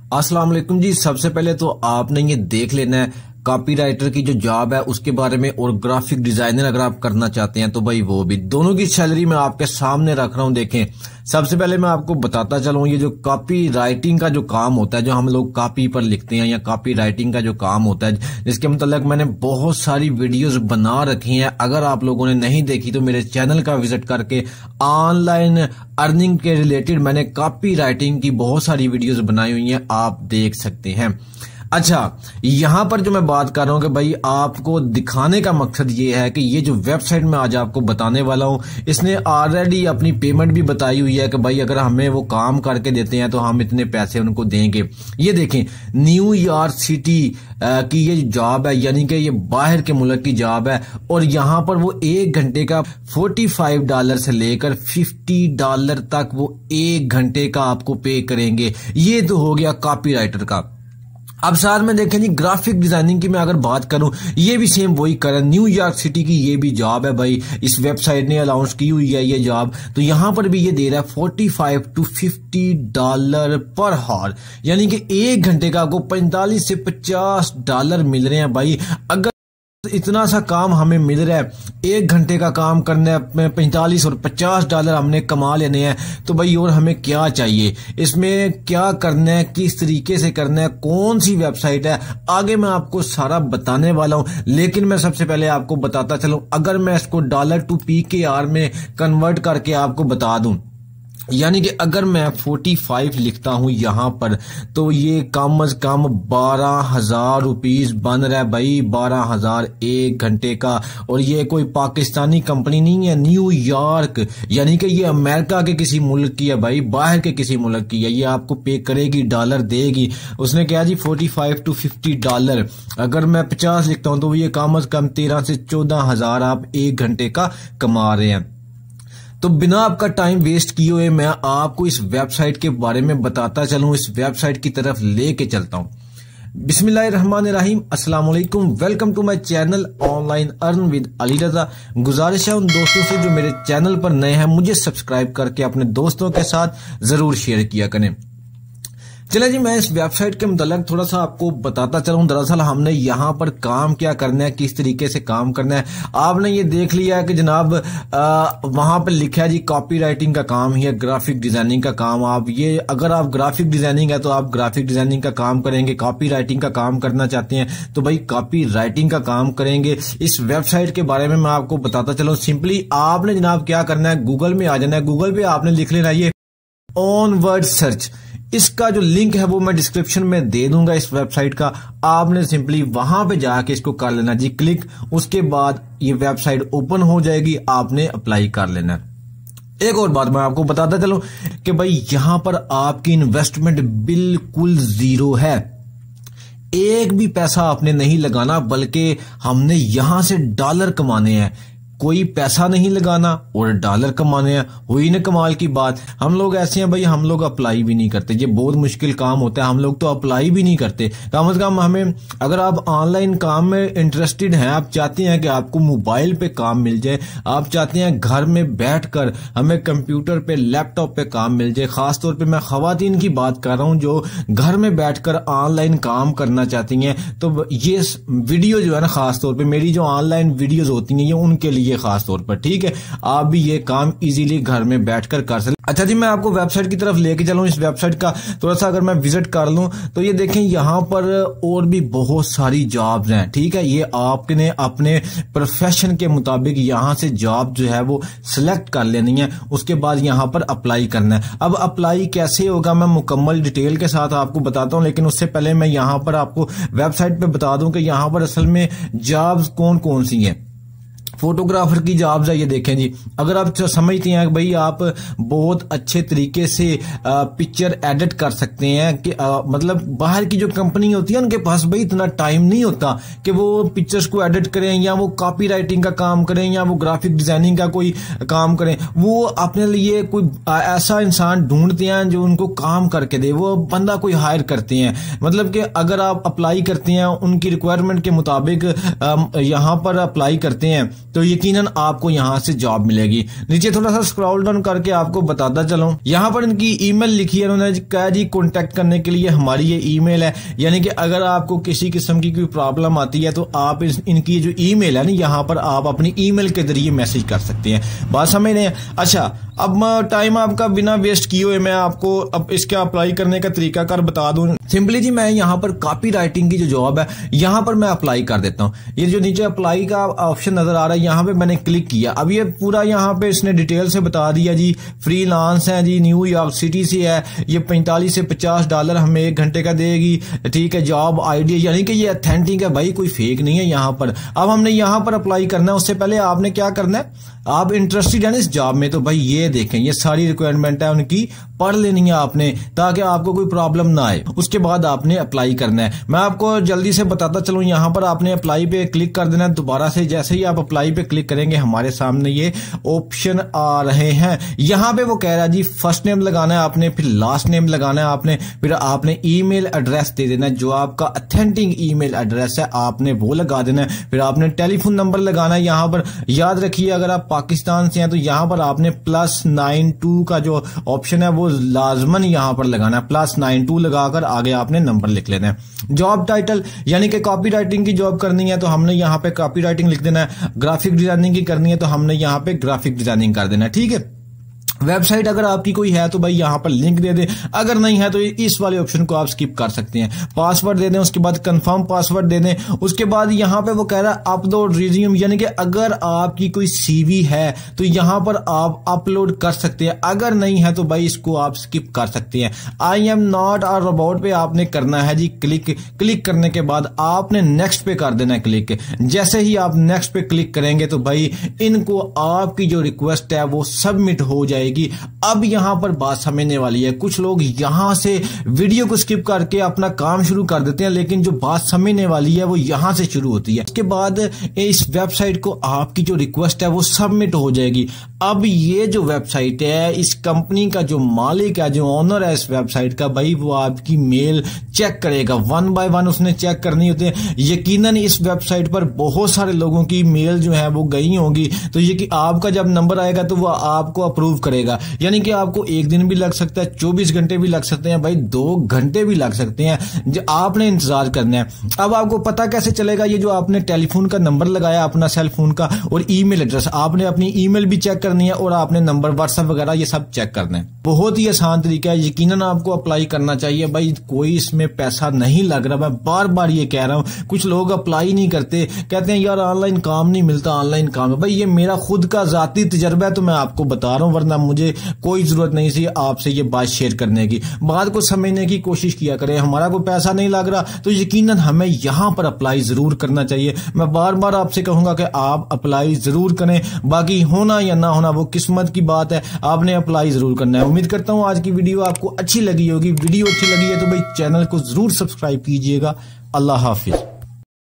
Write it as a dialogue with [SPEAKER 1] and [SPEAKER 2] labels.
[SPEAKER 1] अस्सलाम वालेकुम जी। सबसे पहले तो आपने ये देख लेना है कॉपीराइटर की जो जॉब है उसके बारे में, और ग्राफिक डिजाइनर अगर आप करना चाहते हैं तो भाई वो भी, दोनों की सैलरी मैं आपके सामने रख रहा हूं। देखें, सबसे पहले मैं आपको बताता चलूं, ये जो कॉपी राइटिंग का जो काम होता है, जो हम लोग कॉपी पर लिखते हैं या कॉपी राइटिंग का जो काम होता है, जिसके मतलब मैंने बहुत सारी वीडियोस बना रखी हैं। अगर आप लोगों ने नहीं देखी तो मेरे चैनल का विजिट करके ऑनलाइन अर्निंग के रिलेटेड मैंने कॉपी राइटिंग की बहुत सारी वीडियोस बनाई हुई हैं, आप देख सकते हैं। अच्छा, यहां पर जो मैं बात कर रहा हूं कि भाई आपको दिखाने का मकसद ये है कि ये जो वेबसाइट मैं आज आपको बताने वाला हूं, इसने ऑलरेडी अपनी पेमेंट भी बताई हुई है कि भाई अगर हमें वो काम करके देते हैं तो हम इतने पैसे उनको देंगे। ये देखें, न्यूयॉर्क सिटी की ये जॉब है, यानी कि ये बाहर के मुल्क की जॉब है, और यहां पर वो 1 घंटे का $45 से लेकर $50 तक वो 1 घंटे का आपको पे करेंगे। ये तो हो गया कॉपीराइटर का। अब साथ में देखें जी, ग्राफिक डिजाइनिंग की मैं अगर बात करूं, ये भी सेम वही कर रहा है। न्यूयॉर्क सिटी की ये भी जॉब है भाई, इस वेबसाइट ने अनाउंस की हुई है ये जॉब। तो यहां पर भी ये दे रहा है $45 to $50 पर हावर, यानी कि 1 घंटे का आपको $45 से $50 मिल रहे हैं भाई। अगर इतना सा काम हमें मिल रहा है, 1 घंटे का काम करना है, $45 और $50 हमने कमा लेने हैं, तो भाई और हमें क्या चाहिए? इसमें क्या करना है, किस तरीके से करना है, कौन सी वेबसाइट है, आगे मैं आपको सारा बताने वाला हूं। लेकिन मैं सबसे पहले आपको बताता चलूं, अगर मैं इसको $2 to PKR में कन्वर्ट करके आपको बता दूं, यानी कि अगर मैं 45 लिखता हूं यहां पर, तो ये कम से कम 12,000 रुपीज बन रहा है भाई, 12,000 1 घंटे का। और ये कोई पाकिस्तानी कंपनी नहीं है, न्यूयॉर्क, यानी कि ये अमेरिका के किसी मुल्क की है भाई, बाहर के किसी मुल्क की है। ये आपको पे करेगी, डॉलर देगी। उसने कहा जी $45 to $50। अगर मैं 50 लिखता हूं तो ये कम से कम 13 से 14,000 आप 1 घंटे का कमा रहे हैं। तो बिना आपका टाइम वेस्ट किए हुए मैं आपको इस वेबसाइट के बारे में बताता चलूं, इस वेबसाइट की तरफ लेके चलता हूं। बिस्मिल्लाहिर्रहमानिर्रहीम, अस्सलाम वालेकुम, welcome to my channel online earn with Ali Raza. गुजारिश है उन दोस्तों से जो मेरे चैनल पर नए हैं, मुझे सब्सक्राइब करके अपने दोस्तों के साथ जरूर शेयर किया करें। चले जी, मैं इस वेबसाइट के मुतालिक थोड़ा सा आपको बताता चलूं। दरअसल हमने यहाँ पर काम क्या करना है, किस तरीके से काम करना है। आपने ये देख लिया है कि जनाब वहां पर लिखा है जी कॉपी राइटिंग का काम है, ग्राफिक डिजाइनिंग का काम। आप ये, अगर आप ग्राफिक डिजाइनिंग है तो आप ग्राफिक डिजाइनिंग का काम करेंगे, कॉपी राइटिंग का काम करना चाहते हैं तो भाई कॉपी राइटिंग का काम करेंगे। इस वेबसाइट के बारे में मैं आपको बताता चलूं। सिंपली आपने जनाब क्या करना है, गूगल में आ जाना है। गूगल पे आपने लिख लेना ये ऑनवर्ड सर्च, इसका जो लिंक है वो मैं डिस्क्रिप्शन में दे दूंगा इस वेबसाइट का। आपने सिंपली वहां पे जाके इसको कर लेना जी क्लिक, उसके बाद ये वेबसाइट ओपन हो जाएगी, आपने अप्लाई कर लेना। एक और बात मैं आपको बताता चलूं कि भाई यहां पर आपकी इन्वेस्टमेंट बिल्कुल 0 है, एक भी पैसा आपने नहीं लगाना, बल्कि हमने यहां से डॉलर कमाने हैं। कोई पैसा नहीं लगाना और डॉलर कमाने हैं। हुई ना कमाल की बात। हम लोग ऐसे हैं भाई, हम लोग अप्लाई भी नहीं करते, ये बहुत मुश्किल काम होता है, हम लोग तो अप्लाई भी नहीं करते। कम से कम हमें, अगर आप ऑनलाइन काम में इंटरेस्टेड हैं, आप चाहते हैं कि आपको मोबाइल पे काम मिल जाए, आप चाहते हैं घर में बैठकर हमें कंप्यूटर पे, लैपटॉप पे काम मिल जाए। खासतौर पे मैं खवातीन की बात कर रहा हूं जो घर में बैठकर ऑनलाइन काम करना चाहती हैं, तो ये वीडियो जो है ना, खासतौर पर मेरी जो ऑनलाइन वीडियोज होती हैं ये उनके लिए खास तौर पर, ठीक है। आप भी ये काम इजीली घर में बैठकर कर सकते। अच्छा जी, मैं आपको वेबसाइट की तरफ लेके चलूं। इस वेबसाइट का थोड़ा सा अगर मैं विजिट कर लूं तो ये देखें, यहां पर और भी बहुत सारी जॉब्स हैं, ठीक है। ये आपने अपने प्रोफेशन के मुताबिक यहां से जॉब जो है वो सिलेक्ट कर लेनी है, उसके बाद यहां पर अप्लाई करना है। अब अप्लाई कैसे होगा मैं मुकम्मल डिटेल के साथ आपको बताता हूं, लेकिन उससे पहले मैं यहां पर आपको वेबसाइट पे बता दूं कि यहां पर असल में जॉब्स कौन कौन सी हैं। फोटोग्राफर की जॉब्स है, ये देखें जी। अगर आप समझते हैं कि भाई आप बहुत अच्छे तरीके से पिक्चर एडिट कर सकते हैं, कि मतलब बाहर की जो कंपनी होती है उनके पास भाई इतना टाइम नहीं होता कि वो पिक्चर्स को एडिट करें, या वो कॉपी राइटिंग का काम करें, या वो ग्राफिक डिजाइनिंग का कोई काम करें। वो अपने लिए कोई ऐसा इंसान ढूंढते हैं जो उनको काम करके दे, वो बंदा कोई हायर करते हैं। मतलब कि अगर आप अप्लाई करते हैं उनकी रिक्वायरमेंट के मुताबिक, यहां पर अप्लाई करते हैं तो यकीनन आपको यहाँ से जॉब मिलेगी। नीचे थोड़ा सा स्क्रॉल डाउन करके आपको बताता चलूं, यहाँ पर इनकी ईमेल लिखी है, उन्होंने कहा जी कॉन्टेक्ट करने के लिए हमारी ये ईमेल है, यानी कि अगर आपको किसी किस्म की कोई प्रॉब्लम आती है तो आप इनकी जो ईमेल है ना, यहाँ पर आप अपनी ईमेल के जरिए मैसेज कर सकते हैं। बात समझ रहे हैं? अच्छा, अब टाइम आपका बिना वेस्ट किए हुए मैं आपको अब इसका अप्लाई करने का तरीका कार बता दूं। सिंपली जी मैं यहाँ पर कॉपी राइटिंग की जो जॉब है यहाँ पर मैं अप्लाई कर देता हूँ। ये जो नीचे अप्लाई का ऑप्शन नजर आ रहा है यहाँ पे मैंने क्लिक किया। अब ये पूरा यहाँ पे इसने डिटेल से बता दिया जी, फ्रीलांस है जी, न्यूयॉर्क सिटी से है, ये $45 से $50 हमें 1 घंटे का देगी, ठीक है। जॉब आईडी यानी कि ये ऑथेंटिक है भाई, कोई फेक नहीं है यहाँ पर। अब हमने यहाँ पर अप्लाई करना है, उससे पहले आपने क्या करना है, आप इंटरेस्टेड है ना इस जॉब में तो भाई ये देखें, ये सारी रिक्वायरमेंट है उनकी, पढ़ लेनी है आपने ताकि आपको कोई प्रॉब्लम ना आए। उसके बाद आपने अप्लाई करना है। मैं आपको जल्दी से बताता चलूं, यहाँ पर आपने अप्लाई पे क्लिक कर देना है दोबारा से। जैसे ही आप अप्लाई पे क्लिक करेंगे हमारे सामने ये ऑप्शन आ रहे हैं। यहाँ पे वो कह रहा है जी फर्स्ट नेम लगाना है आपने, फिर लास्ट नेम लगाना है आपने, फिर आपने ईमेल एड्रेस दे देना है, जो आपका ऑथेंटिक ईमेल एड्रेस है आपने वो लगा देना है। फिर आपने टेलीफोन नंबर लगाना है। यहाँ पर याद रखिए अगर आप पाकिस्तान से हैं तो यहाँ पर आपने +92 का जो ऑप्शन है वो लाजमन यहाँ पर लगाना है। +92 लगाकर आगे आपने नंबर लिख लेना है। जॉब टाइटल यानी कि कॉपी राइटिंग की जॉब करनी है तो हमने यहाँ पे कॉपी राइटिंग लिख देना है। ग्राफिक डिजाइनिंग की करनी है तो हमने यहाँ पे ग्राफिक डिजाइनिंग कर देना है, ठीक है। वेबसाइट अगर आपकी कोई है तो भाई यहाँ पर लिंक दे दें, अगर नहीं है तो इस वाले ऑप्शन को आप स्किप कर सकते हैं। पासवर्ड दे दें, उसके बाद कंफर्म पासवर्ड दे दें। उसके बाद यहाँ पे वो कह रहा है अपलोड रिज्यूम, यानी कि अगर आपकी कोई सीवी है तो यहाँ पर आप अपलोड कर सकते हैं, अगर नहीं है तो भाई इसको आप स्किप कर सकते हैं। I am not a robot पे आपने करना है जी क्लिक। क्लिक करने के बाद आपने नेक्स्ट पे कर देना है क्लिक। जैसे ही आप नेक्स्ट पे क्लिक करेंगे तो भाई इनको आपकी जो रिक्वेस्ट है वो सबमिट हो जाएगी। अब यहां पर बात समझने वाली है। कुछ लोग यहां से वीडियो को स्किप करके अपना काम शुरू कर देते हैं, लेकिन जो बात समझने वाली है वो यहां से शुरू होती है। उसके बाद इस वेबसाइट को आपकी जो रिक्वेस्ट है वो सबमिट हो जाएगी। अब ये जो वेबसाइट है, इस कंपनी का जो मालिक है, जो ओनर है इस वेबसाइट का, भाई वो आपकी मेल चेक करेगा। 1 बाय 1 उसने चेक करनी होती है। यकीनन इस वेबसाइट पर बहुत सारे लोगों की मेल जो है वो गई होंगी, तो ये कि आपका जब नंबर आएगा तो वो आपको अप्रूव करेगा। यानी कि आपको 1 दिन भी लग सकता है, 24 घंटे भी लग सकते हैं, भाई 2 घंटे भी लग सकते हैं। जो आपने इंतजार करना है। अब आपको पता कैसे चलेगा, ये जो आपने टेलीफोन का नंबर लगाया अपना सेल फोन का और ईमेल एड्रेस, आपने अपनी ईमेल भी चेक करनी है और आपने नंबर व्हाट्सएप वगैरह ये सब चेक करना है। बहुत ही आसान तरीका है, यकीनन आपको अप्लाई करना चाहिए भाई। कोई इसमें पैसा नहीं लग रहा, मैं बार बार ये कह रहा हूं। कुछ लोग अप्लाई नहीं करते, कहते हैं यार ऑनलाइन काम नहीं मिलता, ऑनलाइन काम है। भाई ये मेरा खुद का जाती तजर्बा है तो मैं आपको बता रहा हूं, वरना मुझे कोई जरूरत नहीं थी आपसे ये बात शेयर करने की। बात को समझने की कोशिश किया करें। हमारा कोई पैसा नहीं लग रहा तो यकीनन हमें यहां पर अप्लाई जरूर करना चाहिए। मैं बार बार आपसे कहूंगा कि आप अप्लाई जरूर करें, बाकी होना या ना होना वो किस्मत की बात है, आपने अप्लाई जरूर करना है। उम्मीद करता हूं आज की वीडियो आपको अच्छी लगी होगी। वीडियो अच्छी लगी है तो भाई चैनल को जरूर सब्सक्राइब कीजिएगा। अल्लाह हाफिज।